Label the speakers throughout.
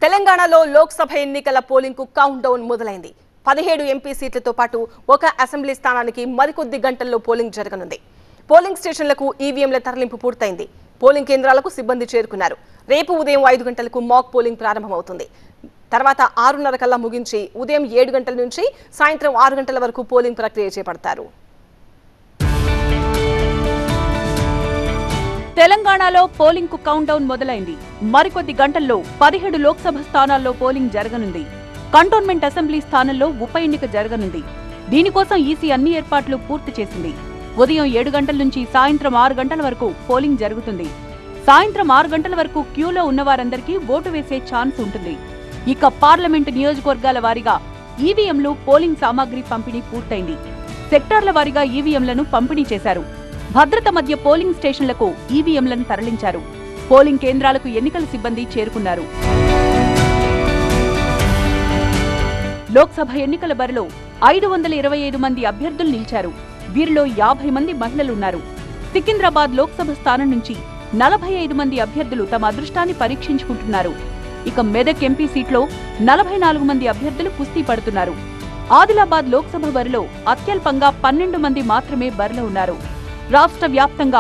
Speaker 1: తెలంగాణలో లోక్సభ ఎన్నికల పోలింగ్ కు కౌంట్ డౌన్ మొదలైంది. 17 ఎంపీ సీట్లతో పాటు ఒక అసెంబ్లీ స్థానానికి మరికొద్ది గంటల్లో పోలింగ్ జరగనుంది. పోలింగ్ స్టేషన్లకు ఈవీఎంల తరలింపు పూర్తయింది. పోలింగ్ కేంద్రాలకు సిబ్బంది చేరుకున్నారు. రేపు ఉదయం 5 గంటలకు మాక్ పోలింగ్ ప్రారంభమవుతుంది. తర్వాత 6:30 కల్లా ముగించి ఉదయం 7 గంటల నుంచి సాయంత్రం 6 గంటల వరకు పోలింగ్ ప్రక్రియ చేపడతారు.
Speaker 2: తెలంగాణలో పోలింగ్ కు కౌంట్ డౌన్ మొదలైంది. మరికొద్ది గంటల్లో 17 లోక్సభ స్థానాల్లో పోలింగ్ జరగనుంది. కంటోన్మెంట్ అసెంబ్లీ స్థానంలో ఉప ఎన్నిక జరగనుంది. దీనికోసం ఈసీ అన్ని ఏర్పాట్లు పూర్తి చేసింది. ఉదయం 7 గంటల నుంచి సాయంత్రం 6 గంటల వరకు పోలింగ్ జరుగుతుంది. సాయంత్రం 6 గంటల వరకు క్యూలో ఉన్నవారందరికీ ఓటు వేసే ఛాన్స్ ఉంటుంది. ఇక పార్లమెంటు నియోజకవర్గాల వారీగా ఈవీఎంలు, పోలింగ్ సామాగ్రి పంపిణీ పూర్తయింది. సెక్టార్ల వారీగా ఈవీఎంలను పంపిణీ చేశారు. భద్రత మధ్య పోలింగ్ స్టేషన్లకు ఈవీఎంలను తరలించారు. పోలింగ్ కేంద్రాలకు ఎన్నికల సిబ్బంది చేరుకున్నారు. లోక్సభ ఎన్నికల బరిలో 525 మంది అభ్యర్థులు నిలిచారు. వీరిలో 50 మంది మహిళలున్నారు. సికింద్రాబాద్ లోక్సభ స్థానం నుంచి 45 మంది అభ్యర్థులు తమ అదృష్టాన్ని పరీక్షించుకుంటున్నారు. ఇక మెదక్ ఎంపీ సీట్లో 44 మంది అభ్యర్థులు కుస్తీ పడుతున్నారు. ఆదిలాబాద్ లోక్సభ బరిలో అత్యల్పంగా 12 మంది మాత్రమే బరిలో ఉన్నారు. రాష్ట్ర వ్యాప్తంగా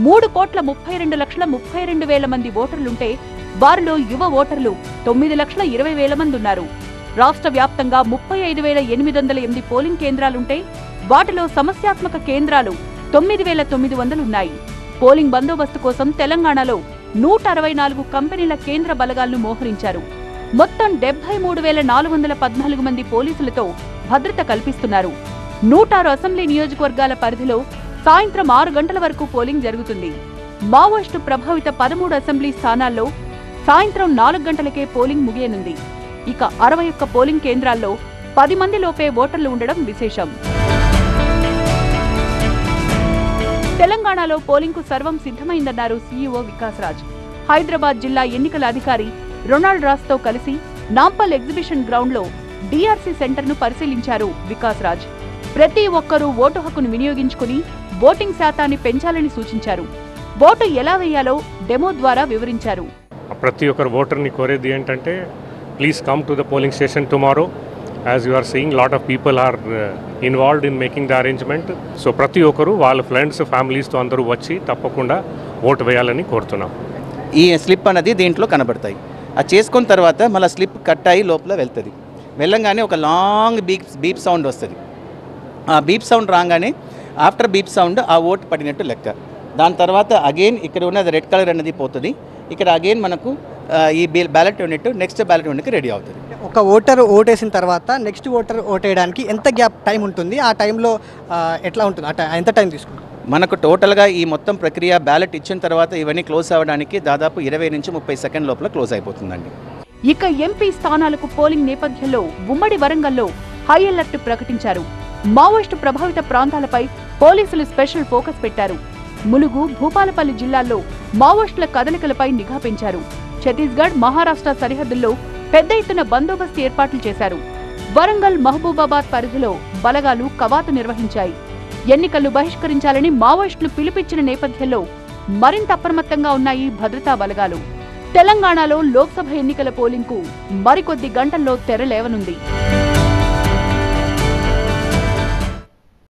Speaker 2: 3,32,32,000 మంది ఓటర్లుంటే వారిలో యువ ఓటర్లు 9,20,000 మంది ఉన్నారు. రాష్ట్ర వ్యాప్తంగా 35,808 పోలింగ్ కేంద్రాలుంటే వాటిలో సమస్యాత్మక కేంద్రాలు 9,900 ఉన్నాయి. పోలింగ్ బందోబస్తు కోసం తెలంగాణలో 164 కంపెనీల కేంద్ర బలగాలను మోహరించారు. మొత్తం 73,414 మంది పోలీసులతో భద్రత కల్పిస్తున్నారు. 106 అసెంబ్లీ నియోజకవర్గాల పరిధిలో సాయంత్రం 6 గంటల వరకు పోలింగ్ జరుగుతుంది. మావోయిస్టు ప్రభావిత 13 అసెంబ్లీ స్థానాల్లో సాయంత్రం 4 గంటలకే పోలింగ్ ముగియనుంది. ఇక 61 పోలింగ్ కేంద్రాల్లో 10 మంది లోపే ఓటర్లు ఉండడం విశేషం. తెలంగాణలో పోలింగ్ కు సర్వం సిద్ధమైందన్నారు సీఈఓ వికాస్ రాజ్. హైదరాబాద్ జిల్లా ఎన్నికల అధికారి రొనాల్డ్ రాస్ తో కలిసి నాంపల్ ఎగ్జిబిషన్ గ్రౌండ్ లో డీఆర్సీ సెంటర్ ను పరిశీలించారు వికాస్ రాజ్. ప్రతి ఒక్కరూ ఓటు హక్కును వినియోగించుకుని ఓటింగ్ శాతాన్ని పెంచాలని సూచించారు. ఓటు ఎలా వేయాలో డెమో ద్వారా వివరించారు.
Speaker 3: ప్రతి ఒక్కరు ఓటర్ని కోరేది ఏంటంటే please come to the polling station tomorrow. As you are seeing lot of people are involved in making the arrangement. So ప్రతి ఒక్కరు వాళ్ళ ఫ్రెండ్స్, ఫ్యామిలీస్తో అందరూ వచ్చి తప్పకుండా ఓటు వేయాలని కోరుతున్నాం.
Speaker 4: ఈ స్లిప్ అనేది దీంట్లో కనబడతాయి. అది చేసుకున్న తర్వాత మళ్ళీ స్లిప్ కట్ అయ్యి లోపల వెళ్తుంది. వెళ్ళంగానే ఒక లాంగ్ బీప్ సౌండ్ వస్తుంది. ఆ బీప్ సౌండ్ రాగానే ఆఫ్టర్ బీప్ సౌండ్ ఆ ఓటు పడినట్టు లెక్క. దాని తర్వాత అగైన్ ఇక్కడ ఉన్నది రెడ్ కలర్ అనేది పోతుంది. ఇక్కడ అగైన్ మనకు ఈ బ్యాలెట్ యూనిట్ నెక్స్ట్ బ్యాలెట్ యూనిట్కి రెడీ అవుతుంది.
Speaker 5: ఒక ఓటర్ ఓటేసిన తర్వాత నెక్స్ట్ ఓటర్ ఓటేయడానికి ఎంత గ్యాప్ టైం ఉంటుంది? ఆ టైంలో ఎట్లా ఉంటుంది? ఎంత టైం తీసుకుంటుంది?
Speaker 4: మనకు టోటల్గా ఈ మొత్తం ప్రక్రియ బ్యాలెట్ ఇచ్చిన తర్వాత ఇవన్నీ క్లోజ్ అవ్వడానికి దాదాపు 20 నుంచి 30 సెకండ్ లోపల క్లోజ్ అయిపోతుందండి.
Speaker 2: ఇక ఎంపీ స్థానాలకు పోలింగ్ నేపథ్యంలో ఉమ్మడి వరంగల్లో హై అలర్ట్ ప్రకటించారు. మావోయిస్టు ప్రభావిత ప్రాంతాలపై పోలీసులు స్పెషల్ ఫోకస్ పెట్టారు. ములుగు, భూపాలపల్లి జిల్లాల్లో మావోయిస్టుల కదలికలపై నిఘా పెంచారు. ఛత్తీస్గఢ్, మహారాష్ట్ర సరిహద్దుల్లో పెద్ద ఎత్తున బందోబస్తు ఏర్పాట్లు చేశారు. వరంగల్, మహబూబాబాద్ పరిధిలో బలగాలు కవాతు నిర్వహించాయి. ఎన్నికలు బహిష్కరించాలని మావోయిస్టులు పిలుపిచ్చిన నేపథ్యంలో మరింత అప్రమత్తంగా ఉన్నాయి భద్రతా బలగాలు. తెలంగాణలో లోక్సభ ఎన్నికల పోలింగ్కు మరికొద్ది గంటల్లో తెరలేవనుంది.